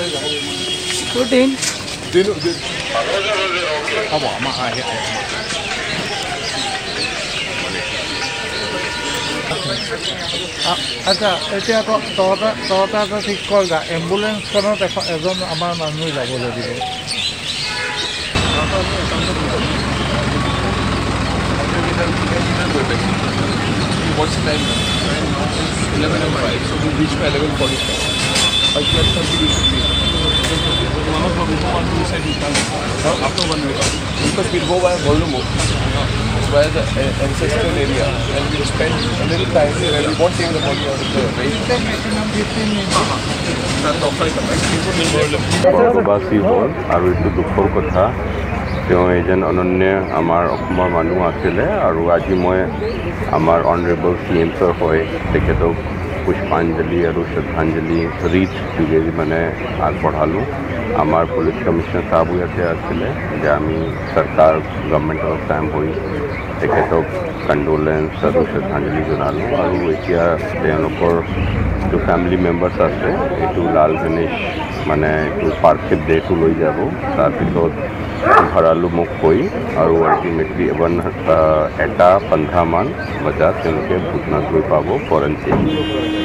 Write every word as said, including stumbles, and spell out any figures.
Protein. Dino, dino. Abo, ama ahe ahe. আচ্ছা এতিয়া তহঁতে তহঁতে এটা ঠিক কৰ গা এম্বুলেঞ্চখনত এজন আমাৰ মানুহ যাবলৈ দিব What's the time now? eleven oh five, so we reach by eleven forty-five. By twelve thirty we should be. One of the people want to say we can after one week. Because we'll go by Vollumo, via the ancestral area, and we'll spend a little time there and we won't take the body out of the way. বৰবাসী হ'ল আৰু এইটো দুখৰ কথা তেওঁ এজন অনন্য আমাৰ অসমৰ মানুহ আছিলে আৰু আজি মই আমাৰ অনাৰেবল চি এম ছাৰ হয় তেখেতক পুষ্পাঞ্জলি আৰু শ্ৰদ্ধাঞ্জলি ৰীত যোগেদি মানে আগবঢ়ালোঁ আমাৰ পুলিচ কমিশ্যনাৰ চাহাবো ইয়াতে আছিলে যে আমি চৰকাৰ গভৰ্ণমেণ্ট অফ টাইম হৈ তেখেতক কণ্ডোলেঞ্চ আৰু শ্ৰদ্ধাঞ্জলি জনালোঁ আৰু এতিয়া তেওঁলোকৰ যিটো ফেমিলি মেম্বাৰ্ছ আছে এইটো লাল গণেশ মানে এইটো পাৰ্থিৱ দেহটো লৈ যাব তাৰপিছত ভঁৰালো মুখ হৈ আৰু আল্টিমেটলি এবাৰ এটা পোন্ধৰমান বজাত তেওঁলোকে ভূটনাথ গৈ পাব ফৰেঞ্চিক